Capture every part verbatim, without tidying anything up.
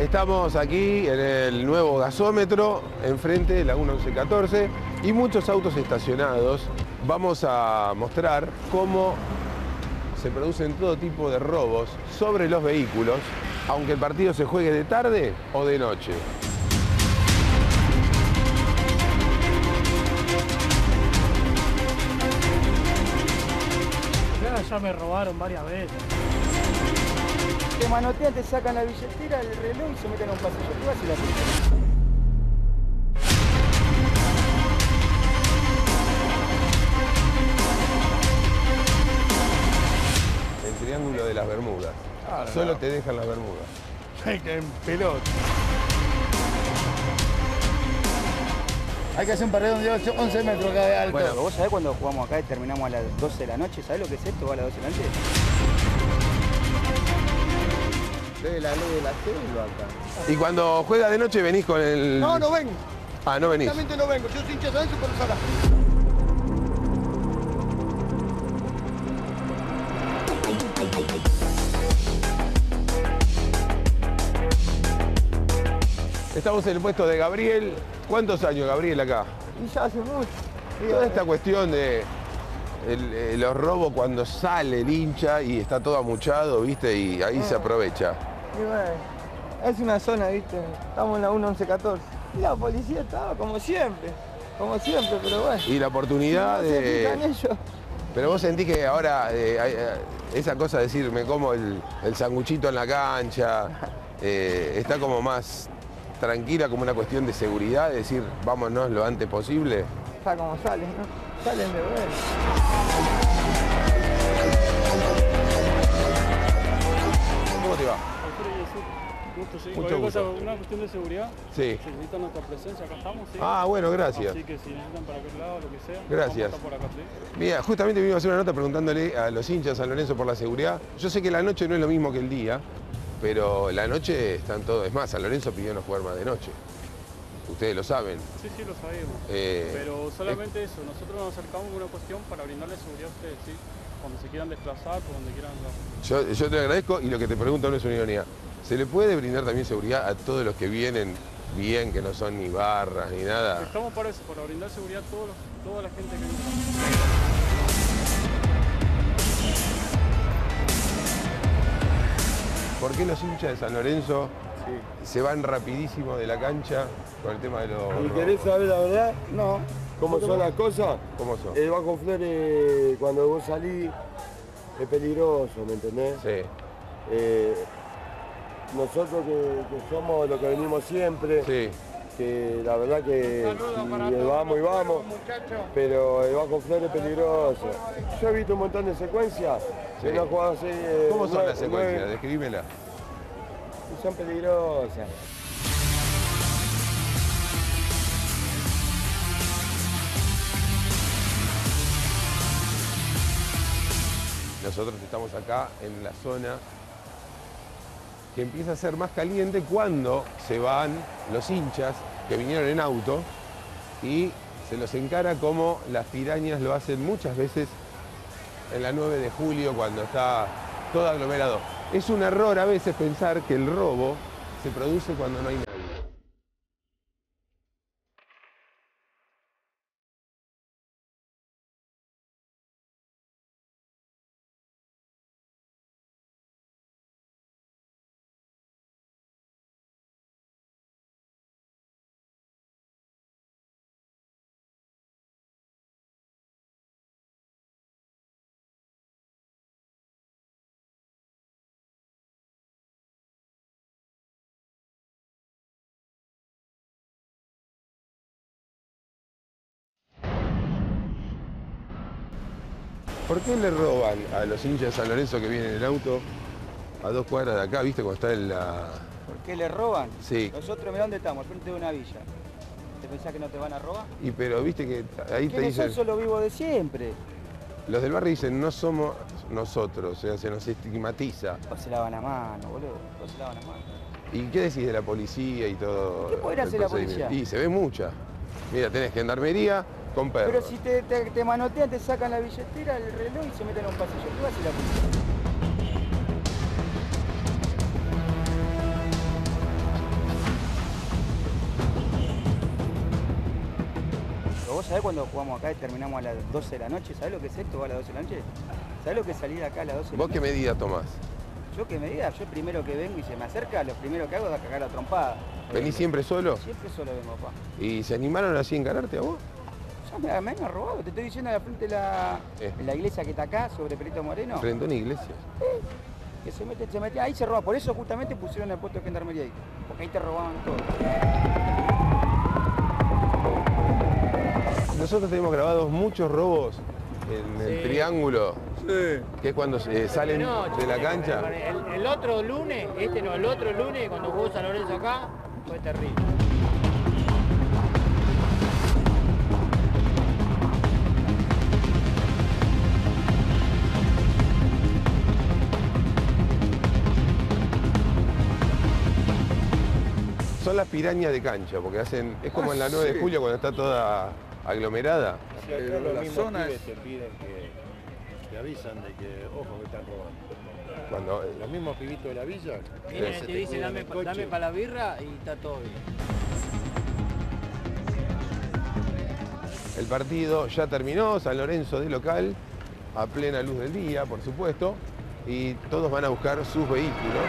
Estamos aquí en el nuevo gasómetro, enfrente de la uno once catorce, y muchos autos estacionados. Vamos a mostrar cómo se producen todo tipo de robos sobre los vehículos, aunque el partido se juegue de tarde o de noche. Ya me robaron varias veces. Te manotean, te sacan la billetera, el reloj y se meten a un pasillo. Tú vas y la pisas. El triángulo de las Bermudas. Ah, Solo no. te dejan las Bermudas. Hay que en pelota. Hay que hacer un paredón de once metros acá de alto. Bueno, vos sabés cuando jugamos acá y terminamos a las doce de la noche, ¿sabés lo que es esto? ¿Va a las doce de la noche? De la ley de la selva acá. Y cuando juega de noche venís con el... No, no vengo. Ah, no venís. Realmente no vengo. Yo soy hincha de San Lorenzo, pero sola. Estamos en el puesto de Gabriel. ¿Cuántos años, Gabriel, acá? Y ya hace mucho. Toda esta cuestión de el- eh, los robos cuando sale el hincha y está todo amuchado, ¿viste? Y ahí se aprovecha. Y bueno, es una zona, ¿viste? Estamos en la uno once catorce. Y la policía estaba como siempre. Como siempre, pero bueno. Y la oportunidad No se fijan de... ellos. Pero vos sentís que ahora eh, hay, eh, esa cosa de decir, me como el, el sanguchito en la cancha, eh, está como más tranquila, como una cuestión de seguridad, de decir, vámonos lo antes posible. Está como salen, ¿no? Salen de ver. ¿Cómo te va? Gusto, sí. Mucho Cualquier cosa, gusto. una cuestión de seguridad. Sí. Si necesitan nuestra presencia, acá estamos, sí. Ah, bueno, gracias. Así que si necesitan para aquel lado, lo que sea. Gracias. Vamos a estar por acá, sí. Mira, justamente me iba a hacer una nota preguntándole a los hinchas de San Lorenzo por la seguridad. Yo sé que la noche no es lo mismo que el día, pero la noche están todos... Es más, San Lorenzo pidió no jugar más de noche. Ustedes lo saben. Sí, sí, lo sabemos. Eh, Pero solamente eso, nosotros nos acercamos con una cuestión para brindarle seguridad a ustedes, sí. Cuando se quieran desplazar, por donde quieran. No. Yo, yo te agradezco y lo que te pregunto no es una ironía. ¿Se le puede brindar también seguridad a todos los que vienen bien, que no son ni barras ni nada? Estamos para eso, para brindar seguridad a todos los, toda la gente que viene. ¿Por qué los hinchas de San Lorenzo se van rapidísimo de la cancha con el tema de los... ¿Y querés saber la verdad? No. ¿Cómo son las cosas? ¿Cómo son? El Bajo Flores, cuando vos salís, es peligroso, ¿me entendés? Sí, Eh, nosotros que, que somos lo que venimos siempre, sí. que la verdad que sí, vamos y vamos, pero el Bajo Flores es peligroso. Yo he visto un montón de secuencias, Sí. que no juegan así. eh, ¿Cómo son nueve- las secuencias? nueve- Describímela. y son peligrosas. Nosotros estamos acá en la zona que empieza a ser más caliente cuando se van los hinchas que vinieron en auto y se los encara como las pirañas lo hacen muchas veces en la nueve de julio cuando está todo aglomerado. Es un error a veces pensar que el robo se produce cuando no hay nadie. ¿Por qué le roban a los hinchas de San Lorenzo que vienen en auto a dos cuadras de acá, viste, cuando está en la... ¿Por qué le roban? Sí. Nosotros, mirá dónde estamos, al frente de una villa. ¿Te pensás que no te van a robar? Y pero viste que ahí te ¿Quiénes son? dicen... Son los vivos de siempre. Los del barrio dicen, no somos nosotros, o sea, se nos estigmatiza. O se lavan la mano, boludo. O se lavan la mano. ¿Y qué decís de la policía y todo? ¿Qué podrá el hacer la procedimiento? policía? Y se ve mucha. Mira, tenés gendarmería con perros. Pero si te, te, te manotean, te sacan la billetera, el reloj y se meten a un pasillo. ¿Qué va a hacer la policía? ¿Sabés cuando jugamos acá y terminamos a las doce de la noche? ¿Sabés lo que es esto a las doce de la noche? ¿Sabés lo que es salir acá a las doce de la ¿Vos noche? qué medida tomás? ¿Yo qué medida? Yo primero que vengo y se me acerca, lo primero que hago es cagar la trompada. ¿Venís siempre solo? Siempre solo vengo, papá. ¿Y se animaron así a encararte a vos? Ya me, me han robado, te estoy diciendo a la frente de la, Eh. de la iglesia que está acá, sobre Perito Moreno. Frente a una iglesia. Que se mete, se mete, ahí se roba, por eso justamente pusieron el puesto de gendarmería ahí. Porque ahí te robaban todo. Nosotros tenemos grabados muchos robos en el Sí. triángulo, Sí. que es cuando eh, salen No, de la chico, cancha. El, el otro lunes, este no, el otro lunes cuando jugó San Lorenzo acá, fue terrible. Son las pirañas de cancha, porque hacen, es como Ah, en la nueve de sí. julio cuando está toda aglomerada. Pero los las mismos zonas- pibes te piden que te avisan de que, ojo, que están robando. Cuando, Los mismos pibitos de la villa. Vienen se y te dicen cuidan dame, el pa- coche. dame para la birra y está todo bien. el partido ya terminó, San Lorenzo de local, a plena luz del día, por supuesto, y todos van a buscar sus vehículos.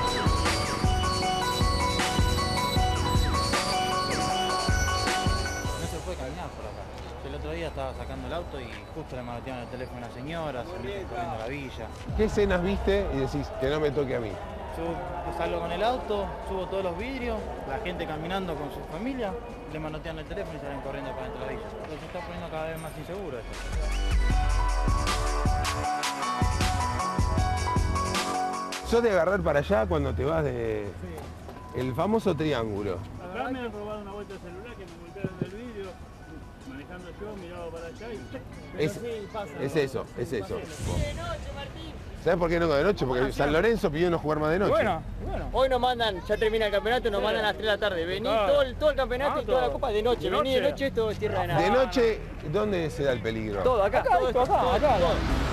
No se puede caminar por acá. El otro día estaba sacando el auto y justo le manotearon el teléfono a una señora, se me corriendo a la villa. ¿Qué escenas viste y decís que no me toque a mí? Yo salgo con el auto, subo todos los vidrios, la gente caminando con su familia, le manotean el teléfono y salen corriendo para dentro de la villa. Pero se está poniendo cada vez más inseguro esto. ¿Sos de agarrar para allá cuando te vas de... el famoso triángulo? Acá me han robado una vuelta de celular que me golpearon el vidrio, manejando yo, miraba para allá y... Es, es eso, es eso. ¿Sabes por qué no de noche? Porque San Lorenzo pidió no jugar más de noche. Bueno, bueno. Hoy nos mandan, ya termina el campeonato, nos mandan a las tres de la tarde. Vení Claro. todo el, todo el campeonato y toda la copa de noche. ¿De Vení de noche? noche, esto es tierra de nada. De noche, ¿dónde se da el peligro? Todo, acá, todo esto, todo, acá, todo.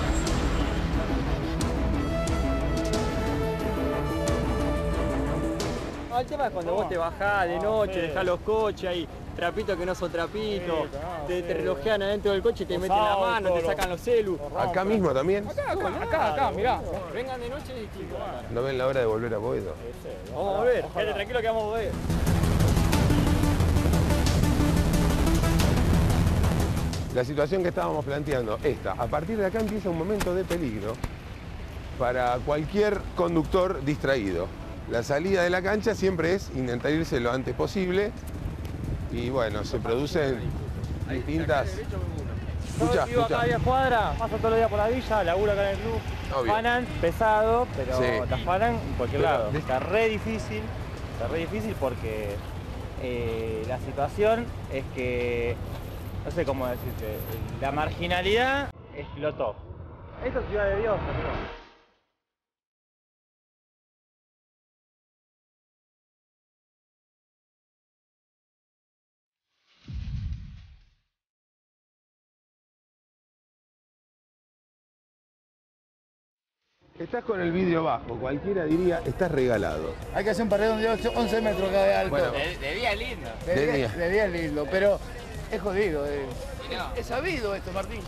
No, el tema es cuando vos te bajás de noche, dejás los coches ahí, trapitos que no son trapitos, te, te relojean adentro del coche, te meten la mano, te sacan los celus. Acá mismo también. Acá, acá, acá, mirá. Vengan de noche y distinto. ¿No ven la hora de volver a Boedo? Vamos a volver, quédate tranquilo que vamos a volver. La situación que estábamos planteando, esta. A partir de acá empieza un momento de peligro para cualquier conductor distraído. La salida de la cancha siempre es intentar irse lo antes posible y bueno, se producen distintas... Escucha, Yo vivo acá a escucha. diez cuadras, paso todos los días por la villa, laburo acá en el club. Obvio. Fanan, pesado, pero Sí. te afanan en cualquier Pero lado. de- Está re difícil, está re difícil porque eh, la situación es que, no sé cómo decirte, la marginalidad explotó. Esto es Ciudad de Dios, amigo. Estás con el vidrio bajo, cualquiera diría, estás regalado. Hay que hacer un paredón de once metros acá de alto. Bueno, De, de día lindo. de, de día, día. de día es lindo, pero es jodido. eh. Y no. Es sabido esto, Martín.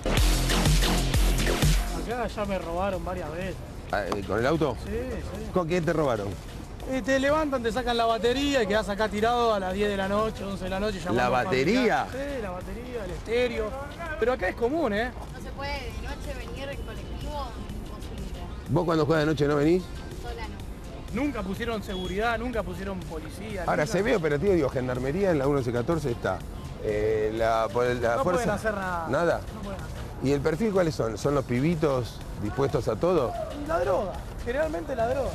Acá ya me robaron varias veces. Ah, eh, ¿Con el auto? Sí, sí. ¿Con qué te robaron? Eh, te levantan, te sacan la batería y quedás acá tirado a las diez de la noche, once de la noche. llamando ¿La a batería? familiares. Sí, la batería, el estéreo. Pero acá es común, ¿eh? No se puede de noche venir en colectivo, imposible. ¿Vos cuando juegas de noche no venís? Sola no. Nunca pusieron seguridad, nunca pusieron policía. Ahora, nunca- se ve operativo, digo, gendarmería en la once catorce está. Eh, la, por la No fuerza... pueden hacer nada. ¿Nada? No pueden hacer. ¿Y el perfil cuáles son? ¿Son los pibitos dispuestos a todo? Y la droga, generalmente la droga.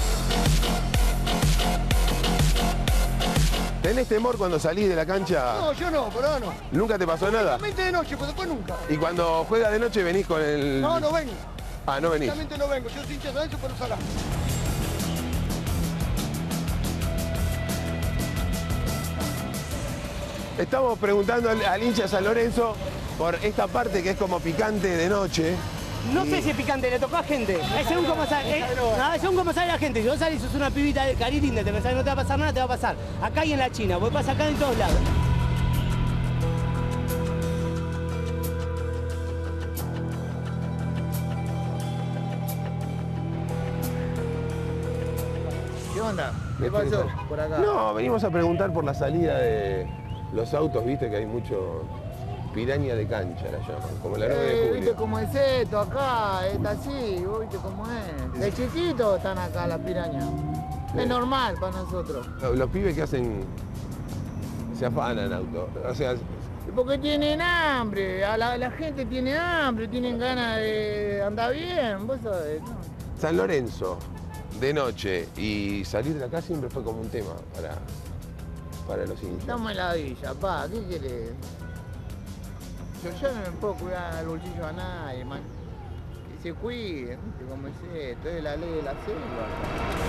¿Tenés temor cuando salís de la cancha? No, yo no, pero no. ¿Nunca te pasó nada? Solamente de noche, pero después nunca. ¿Y cuando juegas de noche venís con el...? No, no vengo. Ah, no venís. Solamente no vengo. Yo soy hincha de eso, pero sola. Estamos preguntando al, al hincha San Lorenzo por esta parte que es como picante de noche. No Y- sé si es picante, le tocó a gente. Es según cómo sale, eh, nada, según cómo sale la gente. Si vos salís y sos una pibita de carilinda, te pensás que no te va a pasar nada, te va a pasar. Acá y en la China, vos pasa acá en todos lados. onda? Me ¿Qué pasó interesa. por acá? No, venimos a preguntar por la salida de los autos, viste que hay mucho piraña de cancha, la llaman, como la nueve de Eh, julio. ¿Viste cómo es esto acá? Está así, vos viste cómo es. De chiquito están acá las pirañas. Es normal para nosotros. Los, los pibes que hacen, se afanan auto, o sea, Porque tienen hambre, a la, la gente tiene hambre, tienen ganas de andar bien, vos sabés, ¿no? San Lorenzo, de noche, y salir de acá siempre fue como un tema para, para los hinchas. Estamos en la villa, pa, ¿qué querés? Yo, yo no me puedo cuidar el bolsillo a nadie, man. Que se cuiden, ¿viste cómo es esto? Es la ley de la selva.